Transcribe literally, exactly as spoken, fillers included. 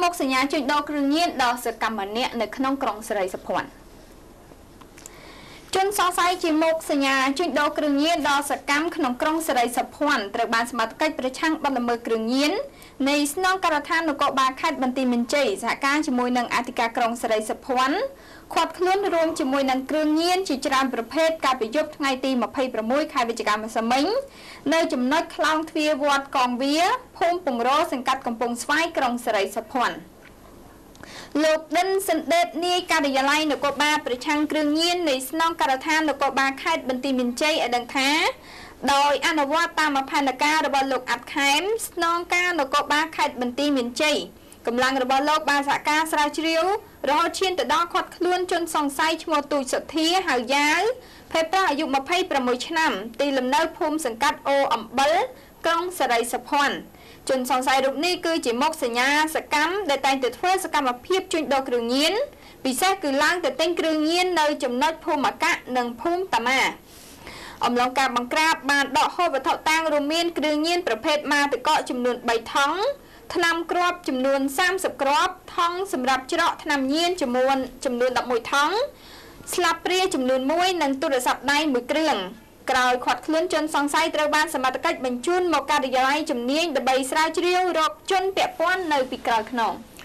មុខសញ្ញាជួញដូរគ្រឿងញៀនដល់សកម្មអ្នកនៅក្នុងក្រុងសេរីសុភ័ណ្ឌជនសង្ស័យជាមុខសញ្ញាជួញដូរគ្រឿងញៀនដល់សកម្មក្នុងក្រុងសេរីសុភ័ណ្ឌត្រូវបានសមត្ថកិច្ចប្រឆាំងបទល្មើសគ្រឿងញៀននៃស្នងការដ្ឋាននគរបាលខេត្តបន្ទាយមានជ័យសហការជាមួយនឹងអធិការក្រុងសេរីសុភ័ណ្ឌខាត់ខ្លួនរួមជាមួយនឹងគ្រឿងញៀនជាច្រើនប្រភេទកាលពីយប់ថ្ងៃទីម្ភៃប្រាំមួយខែវិច្ឆិកាម្សិលមិញនៅចំណុចខ្លោងទ្វារវត្តកងវាភូមិពងរសង្កាត់កំពង់ស្វាយក្រុងសេរីសុភ័ណ្ឌលោកដិនសិនដេតនាយការិយាល័យនគរបាលប្រឆាំងគ្រឿងញៀននៃស្នងការដ្ឋាននគរបាលខេត្តបន្ទាយមានជ័យឲ្យដឹងថាដោយអនុវត្តតាមផែនការរបស់លោកអាត់ខេមស្នងការនគរបាលខេត្តបន្ទាយមានជ័យកម្លាំងរបស់លោកបានសហការស្រាវជ្រាវរហូតឈានទៅដល់ខាត់ខ្លួនជនសង្ស័យឈ្មោះទូចសុធាហៅយ៉ាវភេទប្រុសអាយុម្ភៃប្រាំមួយឆ្នាំទីលំនៅភូមិសង្កាត់អូអំបិលក្រុងសេរីសុភ័ណ្ឌជនសង្ស័យរូបនេះគឺជាមុខសញ្ញាសកម្មដែលតែងតែធ្វើសកម្មភាពជួញដូរគ្រឿងញៀនពិសេសគឺឡើងទៅទិញគ្រឿងញៀននៅចំណុចភូមិអកៈនិងភូមិតាម៉ាអំឡុងការបង្ក្រាបបានដកហូតវត្ថុតាងរួមមានគ្រឿងញៀនប្រភេទម៉ាតកកចំនួនបីថង់ថ្នាំគ្រាប់ចំនួនសាមសិបគ្រាប់ថង់សម្រាប់ច្រកថ្នាំញៀនចំនួនចំនួនដប់មួយថង់ស្លាបព្រាចំនួនមួយនិងទូរស័ព្ទដៃមួយគ្រឿងក្រោយខាត់ខ្លួនជនសង្ស័យត្រូវបានសមត្ថកិច្ចបញ្ជូនមកការិយាល័យជំនាញដើម្បីស្រាវជ្រាវរកជនពាក់ព័ន្ធនៅពីក្រោយខ្នង